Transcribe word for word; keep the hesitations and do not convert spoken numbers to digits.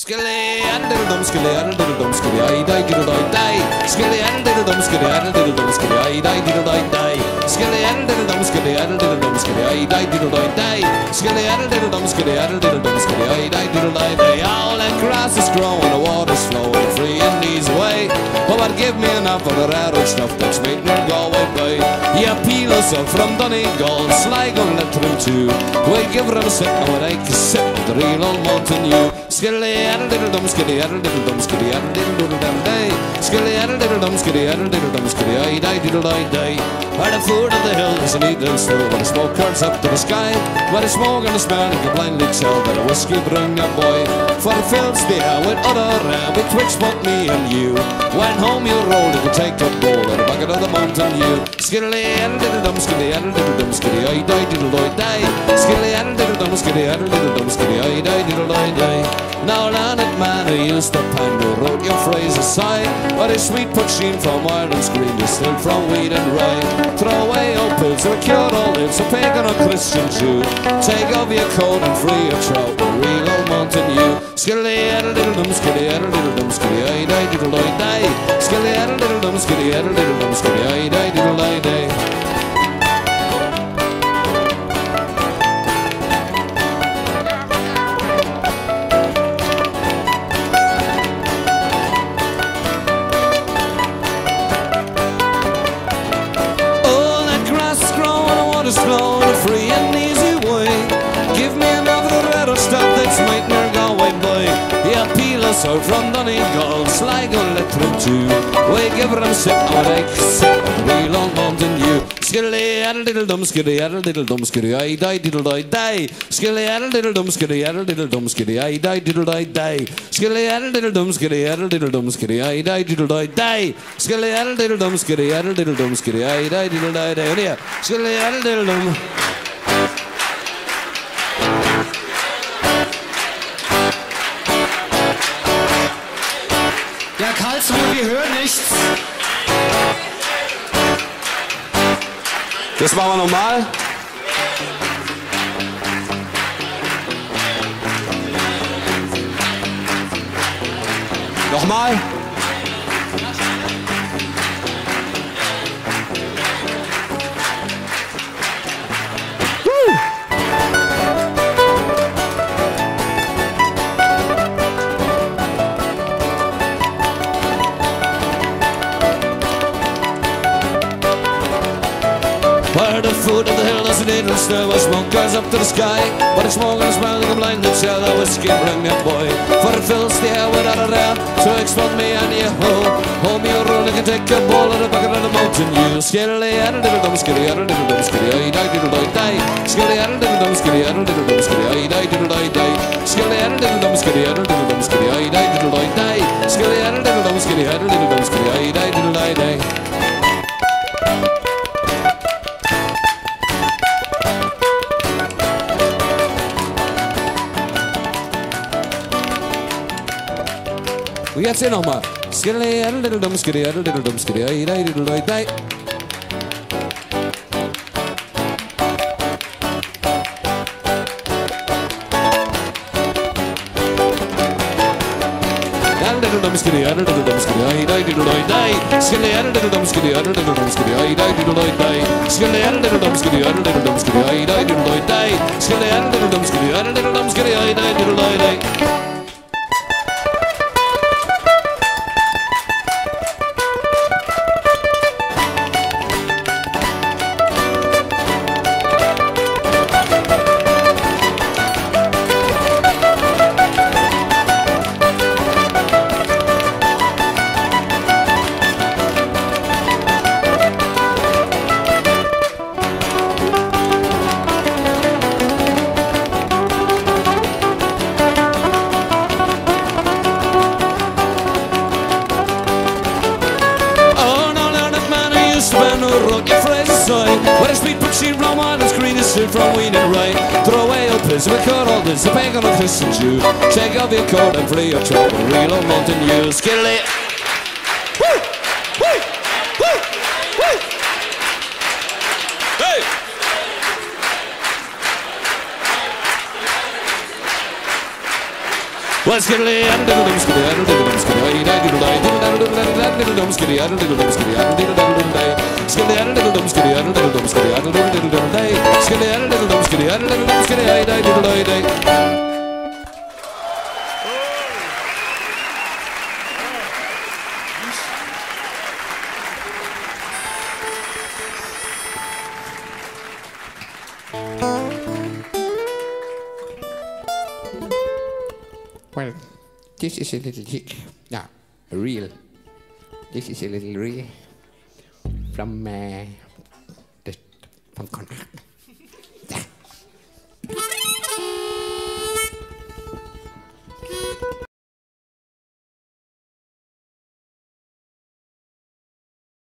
Skilly and diddle dum skilly and diddle dum skilly I die diddle die die. Skilly and diddle dum skilly and diddle dum skilly I die diddle die die. Skilly and diddle dum skilly and diddle dum skilly I die diddle die die. Skilly and diddle dum skilly and diddle dum skilly I die diddle die die. All that grass is growing, the water's flowing free and easy way. Oh, but give me enough of the rare old stuff that's making her go away by. Yeah, peel us up from Donegal, Sligo, let them too. We give her a sit, now I can sit with the real old mountain you. Skilly and diddle dum skilly and diddle dum skilly and diddle diddle dum day. Skilly and diddle dum skilly and diddle dum skilly I die diddle die die. At the foot of the hill there's a needle still, where the smoke curls up to the sky, where the smoke and the smell you can blindly tell that a whiskey bring a boy. For it fills the air with other air betwixt both me and you. When home you roll, you can take the bowl in the bucket of the mountain you. Skilly and diddle dum skilly and diddle dum skilly I die diddle die die. Skilly and diddle dum skilly and diddle dum skilly I die diddle die die. Now learned man who used to pander wrote your phrase aside, but his sweet poachine from Ireland's green distilled from wheat and rye. Throw away old pills or cure all lives, a pagan or Christian Jew. Take off your coat and free your trout, a real old mountain you. Skilly and diddle dum skilly and diddle dum skilly I die diddle die die. Skilly and diddle dum skilly and diddle dum skilly I die diddle die die. Flowing a free and easy way. Give me another red or stuff that's might near go away boy. Yeah, peel us out from Donegal, Sligo, let them too. We give her a sip, I like sip of the real old mountain you. Skilly addle diddle dum skilly addle diddle dum skilly I die diddle die die. Skilly addle diddle dum skilly addle diddle dum skilly I die diddle die die. Skilly addle diddle dum skilly addle diddle dum skilly I die diddle die die. Skilly addle diddle dum skilly addle diddle dum skilly I die diddle die die. Skilly addle diddle dum. Ja, Karlsruhe, wir hören nichts. Das machen wir nochmal. Nochmal. Where the foot of the hill there's a needle still, where smoke goes up to the sky, where the smoke and the smell like a blinded shell, that whiskey bring me a boy. For it fills the air without a air, to explode me and you ho. Hold me a roll, I can take a ball of the bucket of the mountain you. Skilly and a diddle dum skilly and a diddle dum skilly I die diddle die die. Skilly and a diddle dum skilly and a diddle dum skilly I die diddle die die. Skilly and a diddle dum skilly and a diddle dum skilly I die diddle die die. Skilly and a diddle dum skilly and a diddle dum skilly I die diddle die die. Und jetzt hier nochmal. Skilly, addle diddle dum skilly, addle diddle dum skilly, I die diddle die die. Addle diddle dum skilly, addle diddle dum skilly, I die diddle die die. Skilly, addle diddle dum skilly, addle diddle dum skilly, I die diddle die die. Skilly, addle diddle dum skilly, addle diddle dum skilly, I die diddle die die. Skilly, addle diddle dum skilly, addle diddle dum skilly, I die diddle die die. What a sweet poachine from Ireland's green is straight from wheat and rye. Throw away your piss, we cut all this, a pagan or Christian Jew. Take off your coat and free your trout, a real old mountain you. Skilly. Woo! Woo! Woo! Woo! Hey! Let's get it out of the dum skitty out of the dum skitty ay day diddle day diddle diddle dum skitty out of the dum skitty out of the dum day skitty out of the dum skitty out of the dum skitty out of the dum day skitty out of the dum skitty out of the dum skitty ay day diddle day day. Well, this is a little jig. No, a reel. This is a little reel from uh,